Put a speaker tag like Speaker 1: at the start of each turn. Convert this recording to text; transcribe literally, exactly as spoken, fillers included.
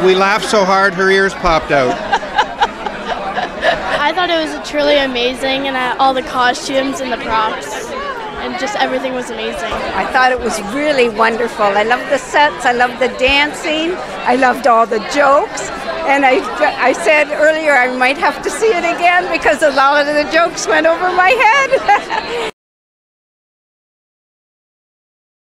Speaker 1: we laughed so hard her ears popped out.
Speaker 2: I thought it was truly amazing, and uh, all the costumes and the props, and just everything was amazing.
Speaker 3: I thought it was really wonderful. I loved the sets, I loved the dancing, I loved all the jokes, and I, I said earlier I might have to see it again because a lot of the jokes went over my head.